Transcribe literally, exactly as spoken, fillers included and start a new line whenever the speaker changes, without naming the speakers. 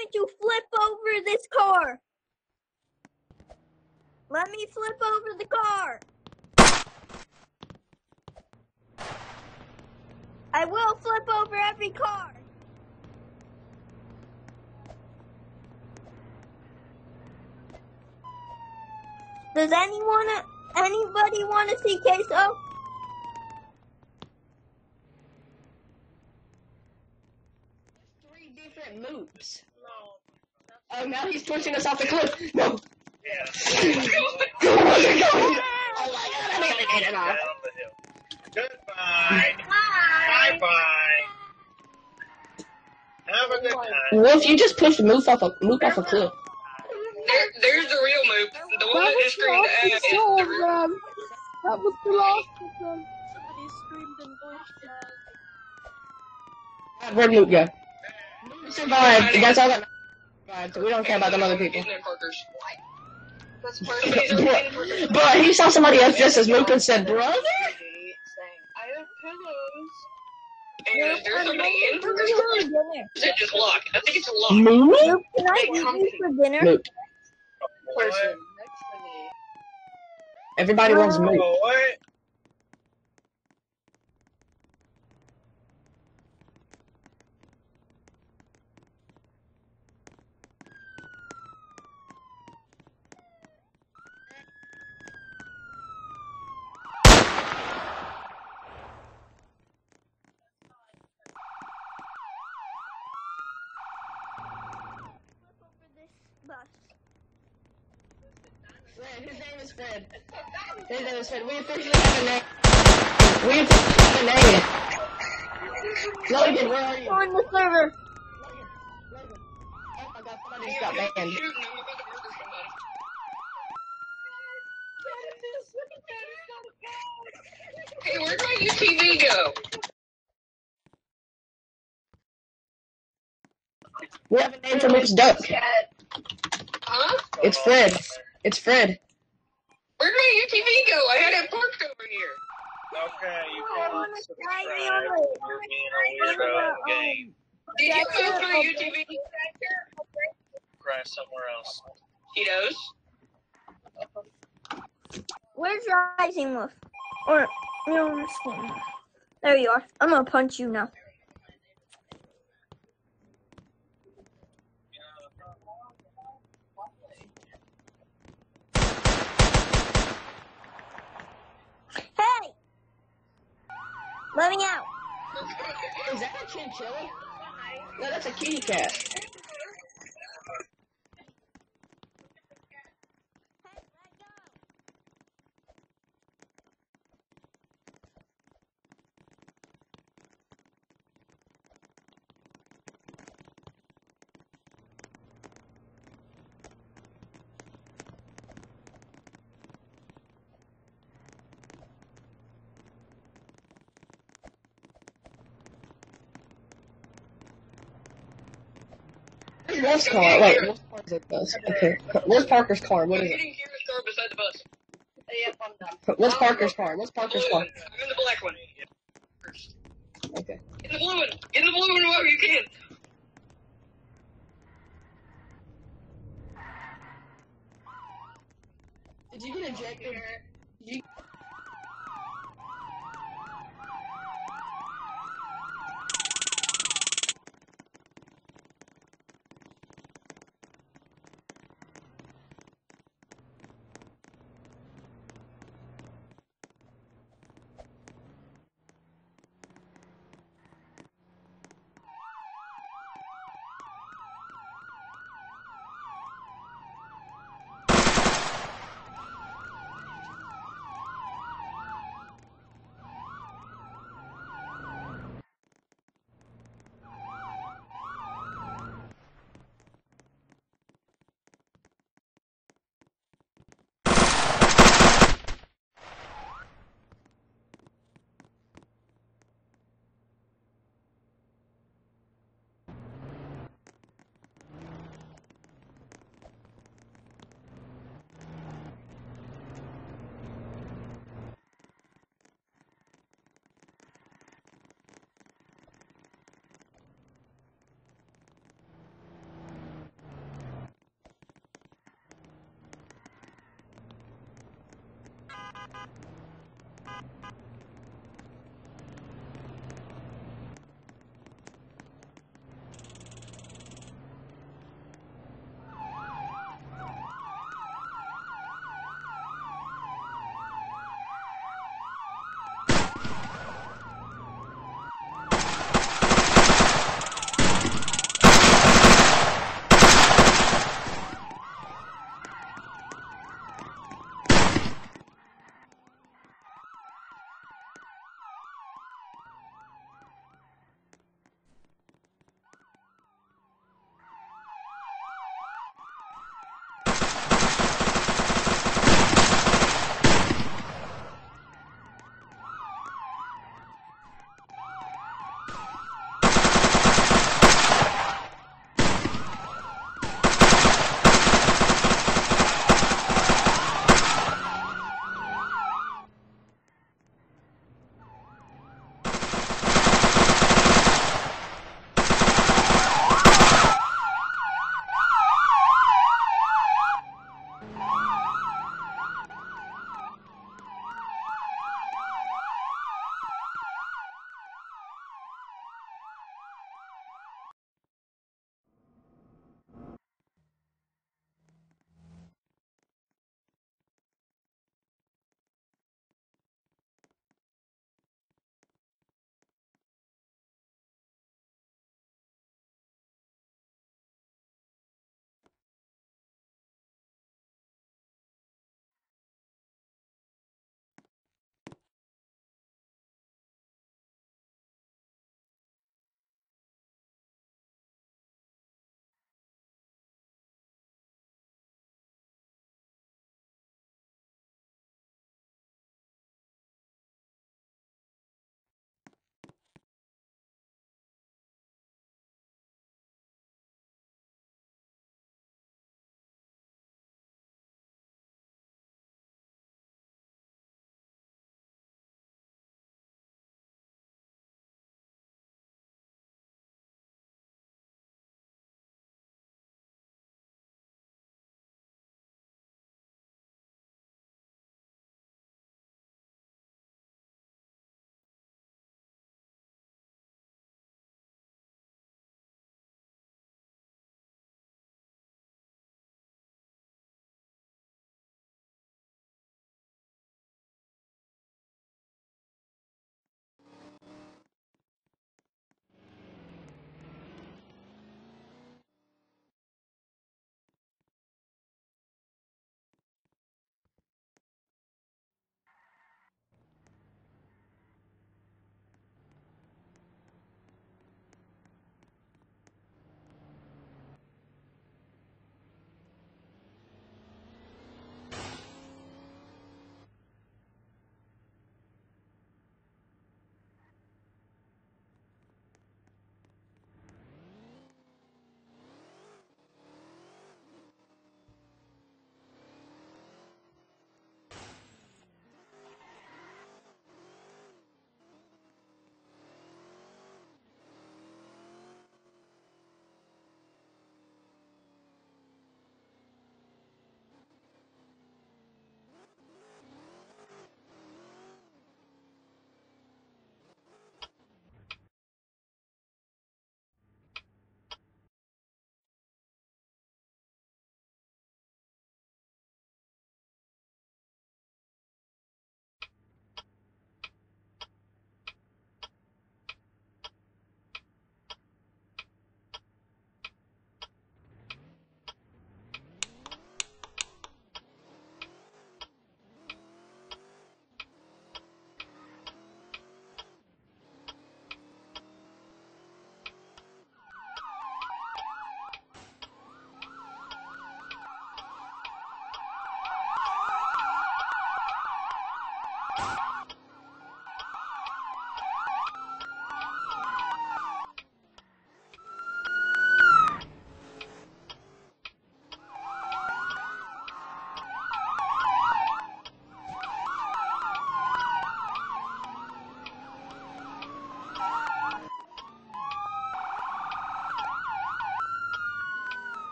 going to flip over this car. Let me flip over the car. I will flip over every car. Does anyone, anybody want to see Queso?
Three different moves. Oh, now he's pushing us off the cliff. No.
Yeah.
Oh my god! Oh my god, I nearly made it off.
Goodbye. Bye. Bye. Have a good time.
Well, if you just push Moof off a Moof off a cliff.
There, there's the real move. The one that just screamed at is the real.
Um, that was the last of them. Somebody screamed and voiced.
Where'd Moof go? Moof survived. That's all that matters. So we don't care about them other people.
That's the first thing he's already in.
But he saw somebody else just as Moof and said, brother?
I have pillows. And there's somebody in for this car. Is it just locked? I think it's a lock.
Moof?
Can I eat you for dinner?
Moof.
Person next to me.
Everybody wants Moof.
Oh, what?
Fred, his name is Fred. His name is Fred. We officially have a name. We officially have a name. Logan, where are you?
On the server.
Logan. Oh my god, somebody just got banned.
Hey, where'd my U T V go?
We have a name for Moof's duck.
Huh?
It's Fred. It's Fred.
Where'd my U T V go? I had it parked over here.
Okay, you
I
can
wanna try
subscribe.
it.
You're being a weirdo game.
Did you move my U T V?
Cry somewhere else.
Cheetos?
Where's your Rising Wolf? Or, you know, your skin. There you are. I'm gonna punch you now. Hey! Let me out.
Is that a chinchilla? No, that's a kitty cat. Wolf's car. Wait, Wolf's car is a bus. Okay. Where's Parker's car? What
I'm
is it?
getting Kira's car beside the bus. Yep, I'm done.
What's Parker's car? What's Parker's
Blue
car?
one. I'm in the black one.
Okay.
In the blue one. In the blue one while you can.
Did you get ejected? Did you...